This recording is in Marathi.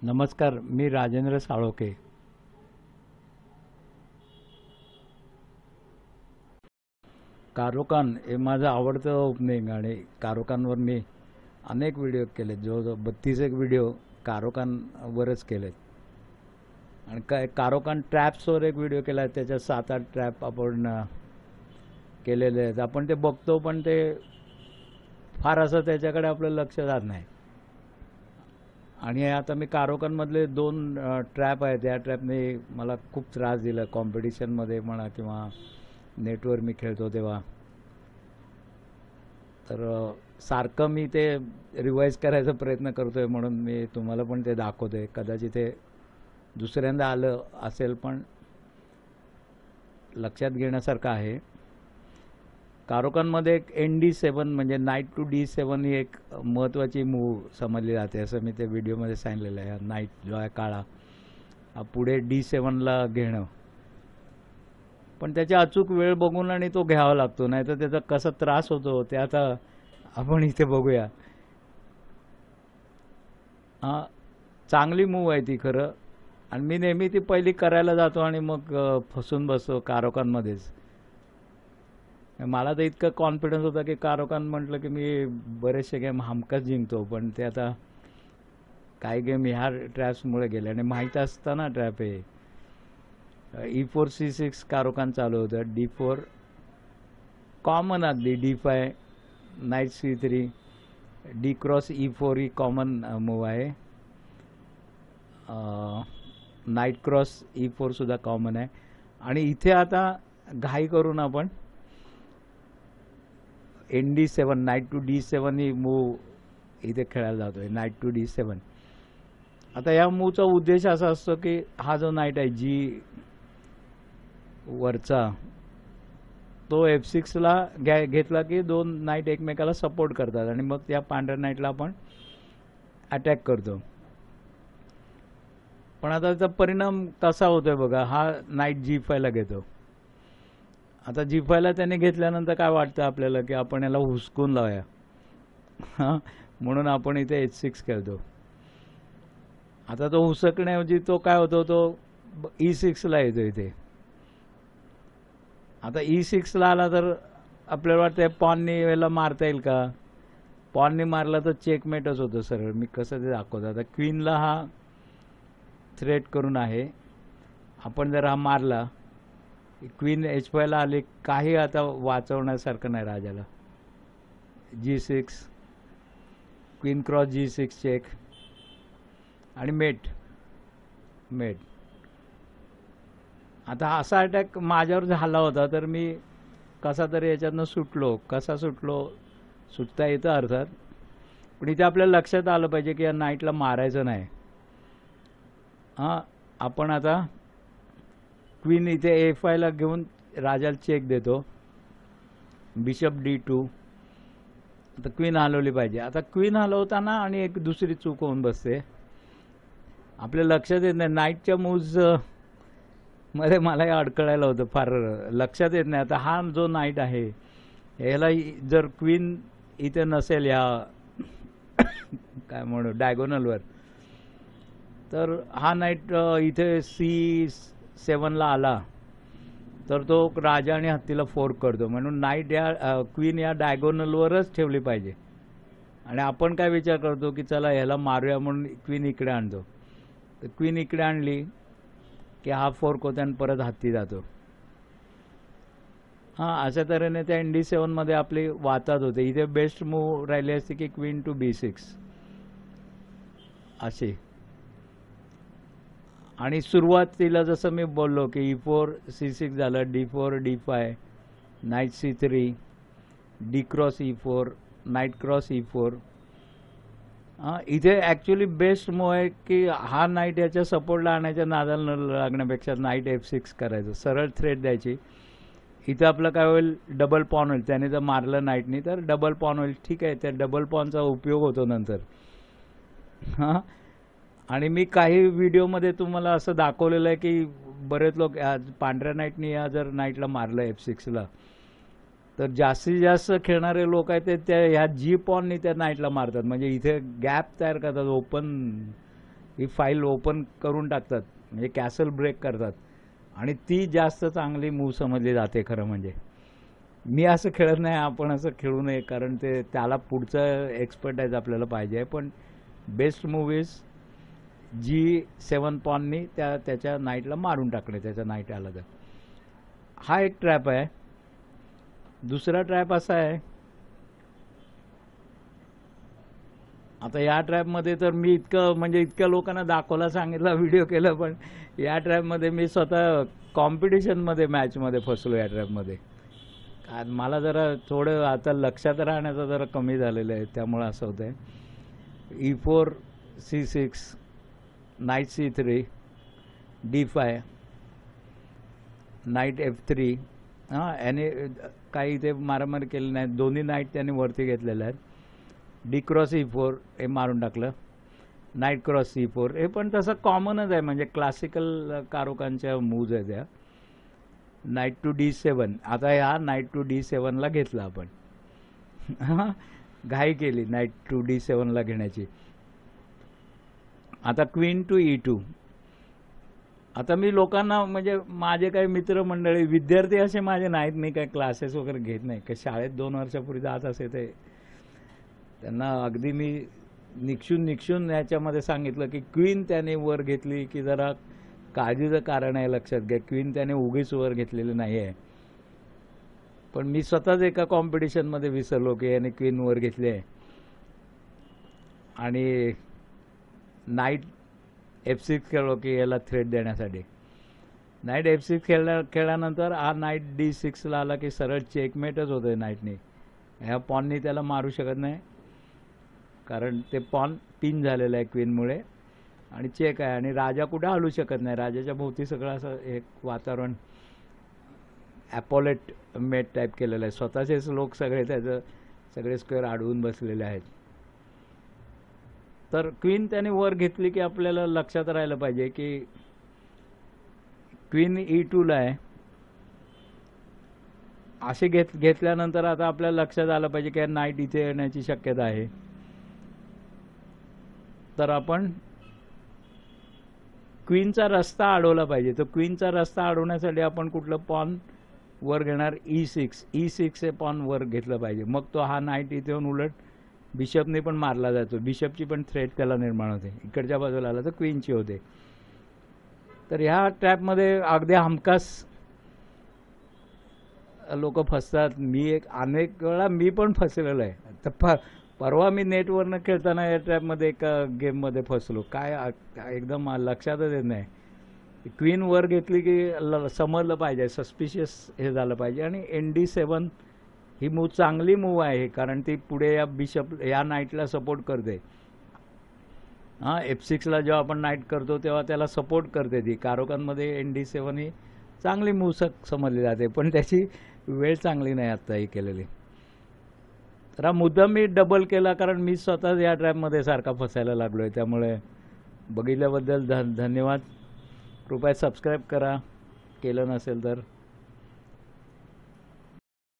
नमस्कार, मी राजेंद्र साळोखे. कारोकान हे माझं आवडतं ओपनिंग आणि कारोकानवर मी अनेक व्हिडिओ केलेत. जवळजवळ 32 एक व्हिडिओ कारोकानवरच केलेत. आणि काय कारोकान ट्रॅप्सवर एक व्हिडिओ केला आहे, त्याच्यात 7-8 ट्रॅप आपण केलेले आहेत. आपण ते बघतो, पण ते फार असं त्याच्याकडे आपलं लक्ष जात नाही. आणि आता मी कारोकानमधले 2 ट्रॅप आहेत. त्या ट्रॅपने मला खूप त्रास दिला कॉम्पिटिशनमध्ये म्हणा किंवा नेटवर मी खेळतो तेव्हा. तर सारखं मी ते रिवाईज करायचा प्रयत्न करतोय, म्हणून मी तुम्हाला पण ते दाखवतोय. कदाचित ते दुसऱ्यांदा आलं असेल, पण लक्षात घेण्यासारखं आहे. कारोकानमध्ये एक ND7 म्हणजे नाईट टू D7 ही एक महत्त्वाची मूव समजली जाते, असं मी त्या व्हिडिओमध्ये सांगितलेलं आहे. नाईट जो आहे काळा, हा पुढे D7ला घेणं. पण त्याची अचूक वेळ बघून आणि तो घ्यावा लागतो, नाही तर त्याचा कसा त्रास होतो ते आता आपण इथे बघूया. हां, चांगली मूव आहे ती खरं. आणि मी नेहमी ती पहिली करायला जातो आणि मग फसून बसतो कारोकानमध्येच. मला तर इतका कॉन्फिडन्स होता की कारोकान म्हटलं की मी बरेचसे गेम हमखास जिंकतो, पण ते आता काही गेम ह्या ट्रॅप्समुळे गेले. आणि माहीत असताना ट्रॅप आहे. E4 C6 कारोकान चालू होतं. D4 कॉमन, अगदी D5 knight C3 D cross E4 ही कॉमन मूव आहे. नाईट क्रॉस E4 सुद्धा कॉमन आहे. आणि इथे आता घाई करून आपण ND7 night to D7 he move इथे खेळायला जातोय. Knight to D7. आता या मूवचा उद्देश असा असतो की हा जो नाईट आहे G वरचा, तो F6ला घेतला की 2 नाईट एकमेकाला सपोर्ट करतात आणि मग त्या पांढऱ्या नाईटला आपण अटॅक करतो. पण आता त्याचा परिणाम कसा होतोय बघा. हा नाईट G5ला घेतो. आता G5ला त्याने घेतल्यानंतर काय वाटतं आपल्याला की आपण याला हुसकून लावूया. हां, म्हणून आपण इथे H6 खेळतो. आता तो हुसकण्याऐवजी तो काय होतो, तो E6ला येतो इथे. आता E6ला आला तर आपल्याला वाटतं पॉननी याला मारता येईल का. पॉननी मारला तर चेकमेटच होतं सरळ. मी कसं ते दाखवतो. आता क्वीनला हा थ्रेट करून आहे. आपण जर हा मारला, क्वीन H5ला आली, काही आता वाचवण्यासारखं नाही राजाला. G6 queen cross G6 check आणि मेट. आता असा अटॅक माझ्यावर झाला होता, तर मी कसा तरी याच्यातनं सुटलो. सुटता येतं अर्थात, पण इथे आपल्या लक्षात आलं पाहिजे की या नाईटला मारायचं नाही. हां, आपण आता क्वीन इथे A5ला घेऊन राजाला चेक देतो. Bishop D2. आता क्वीन हलवली पाहिजे. आता क्वीन हलवताना आणि एक दुसरी चूक होऊन बसते. आपल्या लक्षात येत नाही. नाईटच्या मूव्ज मध्ये मलाही अडकळायला होतं, फार लक्षात येत नाही. आता हा जो नाईट आहे, याला जर क्वीन इथे नसेल या काय म्हणू डायगोनलवर, तर हा नाईट इथे C7ला आला तर तो राजा आणि हत्तीला फोर्क करतो. म्हणून नाईट या क्वीन या डायगोनलवरच ठेवली पाहिजे. आणि आपण काय विचार करतो की चला ह्याला मारूया म्हणून क्वीन इकडे आणतो. तर क्वीन इकडे आणली की हा फोर्क होतो आणि परत हत्ती जातो. हां, अशा तऱ्हेने त्या ND7 मध्ये आपली वातात होते. इथे बेस्ट मूव राहिली असते की क्वीन टू B6 अशी. आणि सुरुवातीला जसं मी बोललो की E4 C6 झालं, D4 D5 knight C3 D cross E4 knight cross E4. हां, इथे ॲक्च्युली बेस्ट मूव आहे की हा नाईट याच्या सपोर्टला आणायच्या नादाला न लागण्यापेक्षा नाईट F6 करायचं, सरळ थ्रेट द्यायची. इथं आपलं काय होईल, डबल पॉन होईल. त्याने जर मारलं नाईटनी तर डबल पॉन होईल. ठीक आहे, त्या डबल पॉनचा उपयोग होतो नंतर. हां, आणि मी काही व्हिडिओमध्ये तुम्हाला असं दाखवलेलं आहे की बरेच लोक पांढऱ्या नाईटनी या जर नाईटला मारलं F6ला, तर जास्तीत जास्त खेळणारे लोक आहेत ते त्या ह्या G पॉननी त्या नाईटला मारतात. म्हणजे इथे गॅप तयार करतात, ओपन ही फाईल ओपन करून टाकतात, म्हणजे कॅसल ब्रेक करतात आणि ती जास्त चांगली मूव समजली जाते. खरं म्हणजे मी असं खेळत नाही, आपण असं खेळू नये, कारण ते त्याला पुढचं एक्सपर्टाईज आपल्याला पाहिजे. पण बेस्ट मूव्हीज G7 पॉननी त्याच्या नाईटला मारून टाकले, त्याच्या नाईट आला तर. हा एक ट्रॅप आहे. दुसरा ट्रॅप असा आहे, आता या ट्रॅपमध्ये तर मी इतक्या लोकांना दाखवला, सांगितला, व्हिडिओ केला, पण या ट्रॅपमध्ये मी स्वतः कॉम्पिटिशनमध्ये मॅचमध्ये फसलो या ट्रॅपमध्ये. मला जरा थोडं आता लक्षात राहण्याचं जरा कमी झालेलं आहे, त्यामुळे असं होतं आहे. E4 C6 night C3 D5 night F3. याने काही इथे मारामारी केली नाही, दोन्ही नाईट त्याने वरती घेतलेल्या आहेत. D क्रॉस E4 हे मारून टाकलं. नाईट क्रॉस C4 हे पण तसं कॉमनच आहे, म्हणजे क्लासिकल कारोकांच्या मूव्ज आहेत त्या. Knight to D7. आता ह्या नाईट टू D7ला घेतला आपण. घाई केली नाईट टू D7ला घेण्याची. आता क्वीन टू E2. आता मी लोकांना, म्हणजे माझे काही मित्रमंडळी, विद्यार्थी असे माझे नाहीत, मी काही क्लासेस वगैरे घेत नाही, काही शाळेत 2 वर्षापूर्वी जात असे, ते त्यांना अगदी मी निक्षून याच्यामध्ये सांगितलं की क्वीन त्याने वर घेतली की जरा काळजीचं कारण आहे, लक्षात घ्या. क्वीन त्याने उगीच वर घेतलेली नाही आहे. पण मी स्वतःच एका कॉम्पिटिशनमध्ये विसरलो की याने क्वीन वर घेतली आहे, आणि नाईट F6 खेळलो की याला थ्रेट देण्यासाठी. नाईट F6 खेळल्यानंतर हा नाईट D6ला आला की सरळ चेकमेटच होतं नाईटने. ह्या पॉननी त्याला मारू शकत नाही, कारण ते पॉन पिन झालेलं आहे क्वीनमुळे, आणि चेक आहे, आणि राजा कुठे हलू शकत नाही. राजाच्या भोवती सगळं असं एक वातावरण ॲपोलेट मेट टाईप केलेलं आहे. स्वतःचेच लोक सगळे त्याचं सगळे स्क्वेअर अडवून बसलेले आहेत. तर क्वीन त्याने वर घेतली की आपल्याला लक्षात राहिलं पाहिजे की क्वीन E2ला आहे. असे घेतल्यानंतर आता आपल्याला लक्षात आलं पाहिजे की नाईट इथे येण्याची शक्यता आहे. तर आपण क्वीनचा रस्ता अडवला पाहिजे. तर क्वीनचा रस्ता अडवण्यासाठी आपण कुठलं पॉन वर घेणार? E6 हे पॉन वर घेतलं पाहिजे. मग तो हा नाईट इथे येऊन उलट बिशपने पण मारला जातो, बिशपची पण थ्रेट त्याला निर्माण होते. इकडच्या बाजूला आला तर क्वीनची होते. तर ह्या ट्रॅपमध्ये अगदी हमखास लोक फसतात. अनेक वेळा मी पण फसलेलो आहे. तर परवा मी नेटवरनं खेळताना या ट्रॅपमध्ये एका गेममध्ये फसलो. काय एकदम लक्षातच येत नाही. क्वीन वर घेतली की समजलं पाहिजे, सस्पिशियस हे झालं पाहिजे. आणि ND7 ही मूव चांगली मूव आहे, कारण ती पुढे या नाईटला सपोर्ट करते. F6ला जेव्हा आपण नाईट करतो तेव्हा त्याला सपोर्ट करते ती. कारोकांमध्ये ND7 ही चांगली मूव समजली जाते, पण त्याची वेळ चांगली नाही आत्ता ही केलेली. तर हा मुद्दा मी डबल केला, कारण मी स्वतःच या ट्रॅपमध्ये सारखा फसायला लागलो आहे. त्यामुळे बघितल्याबद्दल धन्यवाद. कृपया सबस्क्राईब करा केलं नसेल तर.